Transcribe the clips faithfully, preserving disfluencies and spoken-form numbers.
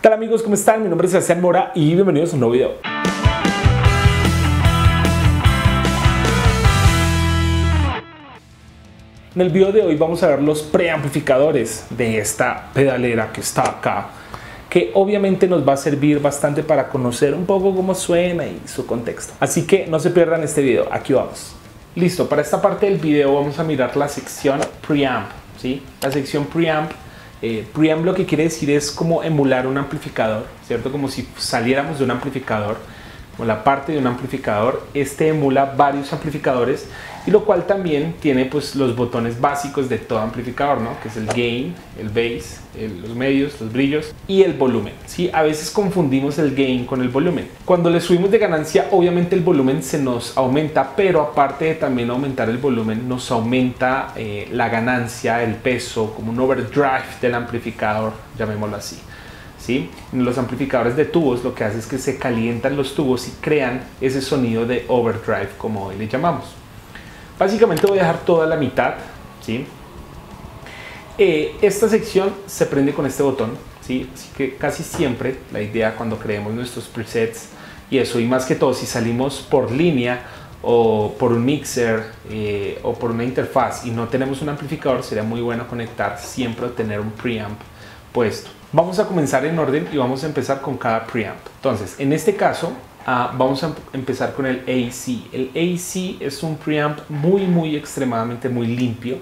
¿Qué tal amigos? ¿Cómo están? Mi nombre es Sebastián Mora y bienvenidos a un nuevo video. En el video de hoy vamos a ver los preamplificadores de esta pedalera que está acá, que obviamente nos va a servir bastante para conocer un poco cómo suena y su contexto. Así que no se pierdan este video, aquí vamos. Listo, para esta parte del video vamos a mirar la sección preamp, ¿sí? La sección preamp. Eh, preamp lo que quiere decir es como emular un amplificador, ¿cierto? Como si saliéramos de un amplificador, como la parte de un amplificador. Este emula varios amplificadores y lo cual también tiene pues los botones básicos de todo amplificador, ¿no? Que es el gain, el bass, el, los medios, los brillos y el volumen, ¿sí? A veces confundimos el gain con el volumen. Cuando le subimos de ganancia, obviamente el volumen se nos aumenta, pero aparte de también aumentar el volumen, nos aumenta eh, la ganancia, el peso, como un overdrive del amplificador, llamémoslo así. ¿Sí? En los amplificadores de tubos lo que hace es que se calientan los tubos y crean ese sonido de overdrive, como hoy le llamamos. Básicamente voy a dejar toda la mitad, ¿sí? Eh, esta sección se prende con este botón, ¿sí? Así que casi siempre la idea cuando creemos nuestros presets y eso, y más que todo si salimos por línea o por un mixer eh, o por una interfaz y no tenemos un amplificador, sería muy bueno conectar siempre o tener un preamp puesto. Vamos a comenzar en orden y vamos a empezar con cada preamp. Entonces, en este caso, uh, vamos a empezar con el A C. El A C es un preamp muy, muy extremadamente muy limpio.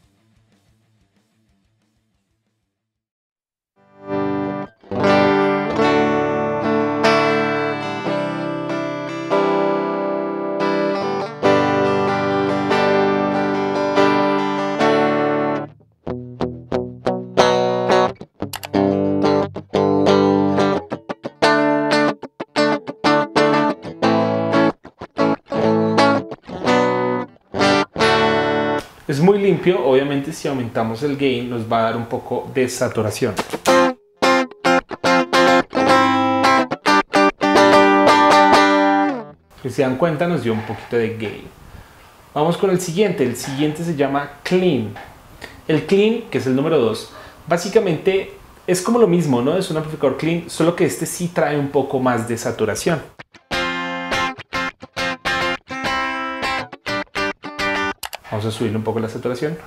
Es muy limpio, obviamente si aumentamos el gain nos va a dar un poco de saturación. Si se dan cuenta nos dio un poquito de gain. Vamos con el siguiente, el siguiente se llama clean. El clean, que es el número dos, básicamente es como lo mismo, ¿no? Es un amplificador clean, solo que este sí trae un poco más de saturación. Vamos a subirle un poco la saturación.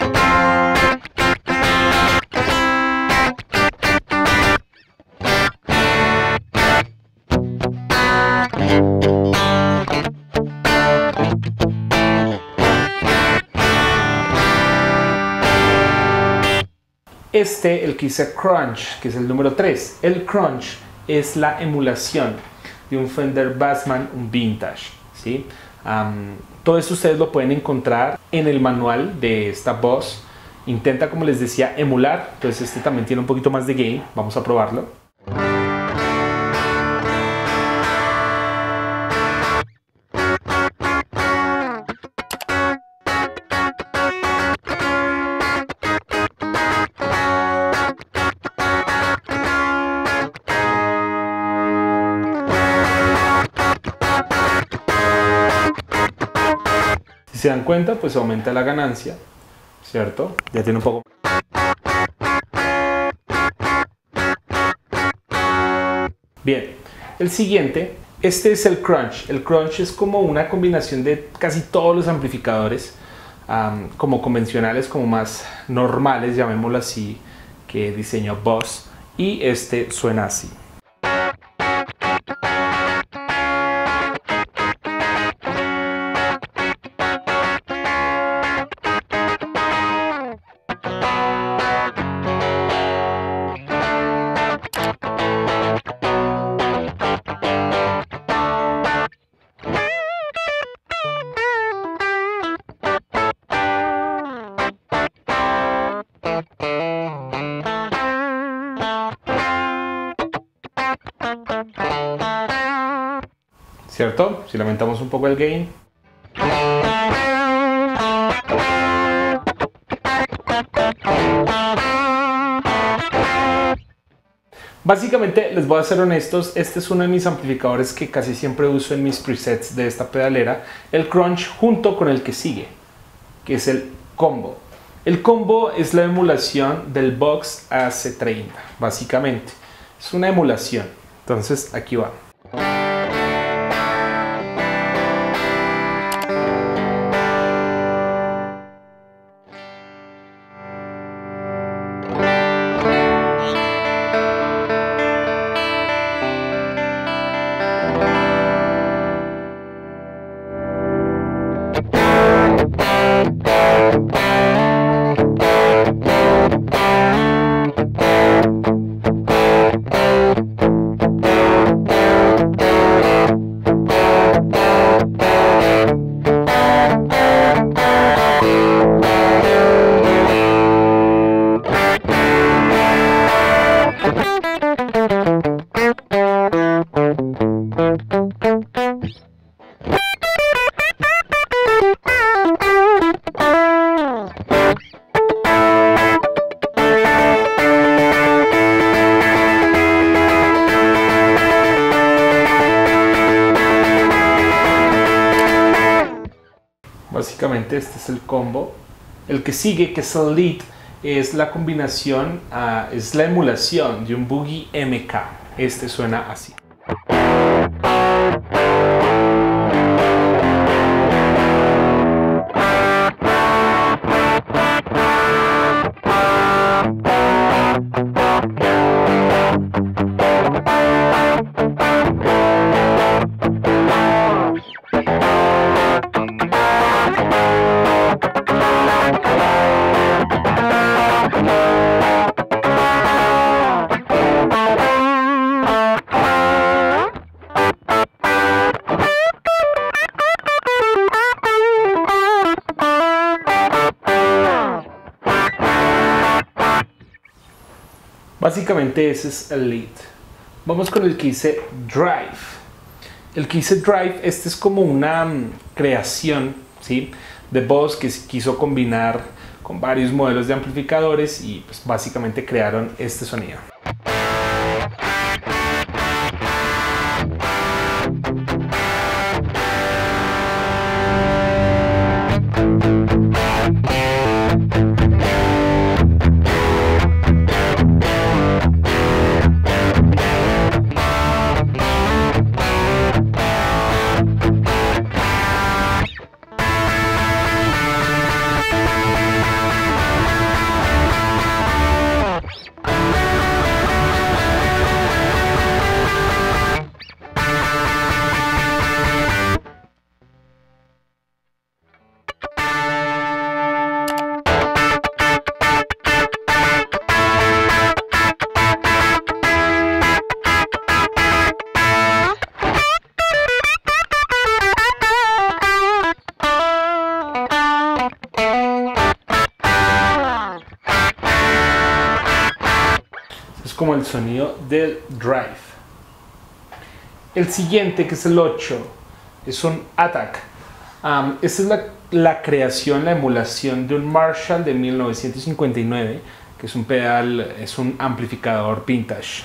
Este, el que dice crunch, que es el número tres. El crunch es la emulación de un Fender Bassman, un vintage, ¿sí? Um, todo esto ustedes lo pueden encontrar en el manual de esta Boss. Intenta, como les decía, emular. Entonces este también tiene un poquito más de gain. Vamos a probarlo. Si se dan cuenta, pues aumenta la ganancia, ¿cierto? Ya tiene un poco. Bien, el siguiente, este es el crunch. El crunch es como una combinación de casi todos los amplificadores, um, como convencionales, como más normales, llamémoslo así, que diseñó Boss. Y este suena así. ¿Cierto? Si le aumentamos un poco el gain. Básicamente, les voy a ser honestos, este es uno de mis amplificadores que casi siempre uso en mis presets de esta pedalera, el crunch junto con el que sigue, que es el combo. El combo es la emulación del Vox A C treinta, básicamente. Es una emulación. Entonces aquí va. Básicamente este es el combo. El que sigue, que es el lead, es la combinación, uh, es la emulación de un Boogie M K. Este suena así. Básicamente ese es el lead. Vamos con el que dice drive. El que dice drive, este es como una um, creación, ¿sí?, de voz que se quiso combinar con varios modelos de amplificadores y pues básicamente crearon este sonido. Como el sonido del drive. El siguiente, que es el ocho, es un attack. Um, esta es la, la creación, la emulación de un Marshall de mil novecientos cincuenta y nueve, que es un pedal, es un amplificador vintage.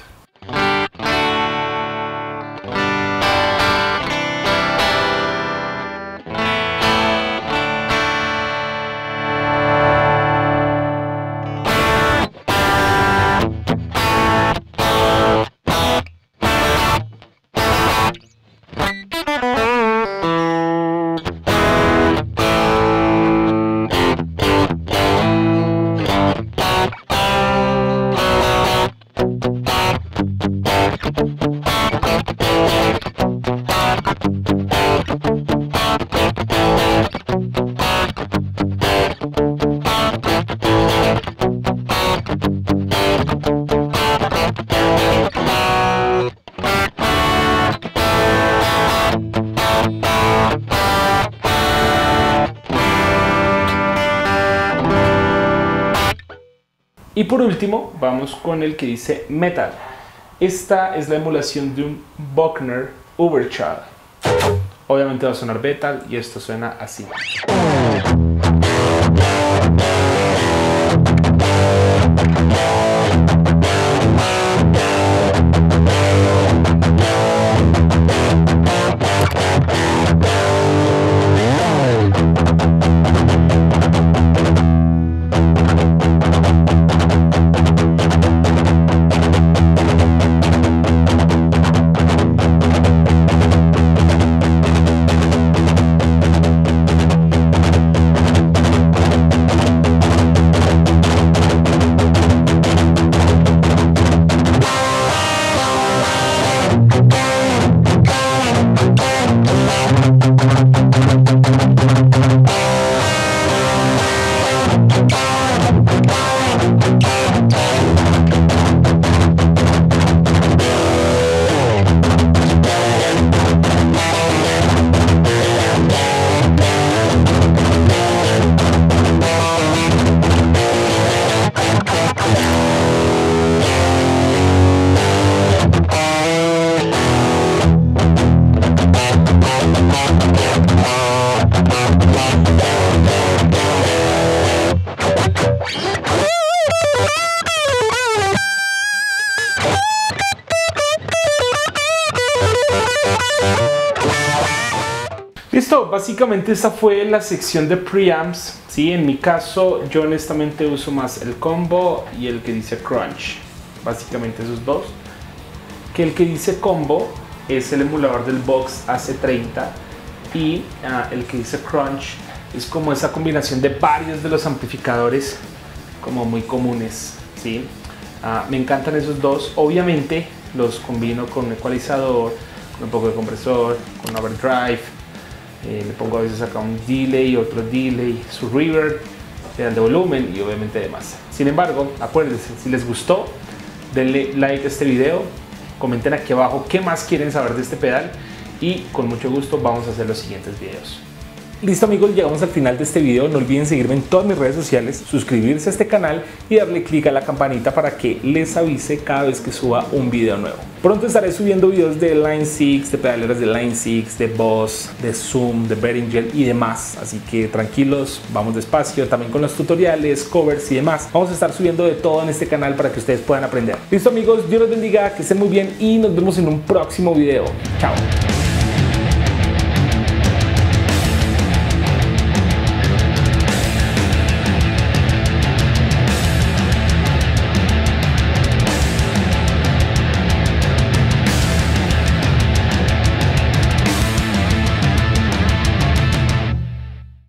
Y por último, vamos con el que dice Metal. Esta es la emulación de un Buckner Overchild. Obviamente va a sonar metal y esto suena así. básicamente esta fue la sección de preamps, ¿sí? En mi caso yo honestamente uso más el combo y el que dice crunch, básicamente esos dos. Que el que dice combo es el emulador del Vox A C treinta y uh, el que dice crunch es como esa combinación de varios de los amplificadores como muy comunes, ¿sí? Uh, me encantan esos dos, obviamente los combino con un ecualizador, con un poco de compresor, con overdrive, eh, le pongo a veces acá un delay, otro delay, su reverb, pedal de volumen y obviamente demás. Sin embargo, acuérdense, si les gustó, denle like a este video, comenten aquí abajo qué más quieren saber de este pedal y con mucho gusto vamos a hacer los siguientes videos. Listo amigos, llegamos al final de este video. No olviden seguirme en todas mis redes sociales, suscribirse a este canal y darle clic a la campanita para que les avise cada vez que suba un video nuevo. Pronto estaré subiendo videos de Line six, de pedaleras de Line six, de Boss, de Zoom, de Behringer y demás. Así que tranquilos, vamos despacio, también con los tutoriales, covers y demás. Vamos a estar subiendo de todo en este canal para que ustedes puedan aprender. Listo amigos, Dios los bendiga, que estén muy bien y nos vemos en un próximo video. Chao.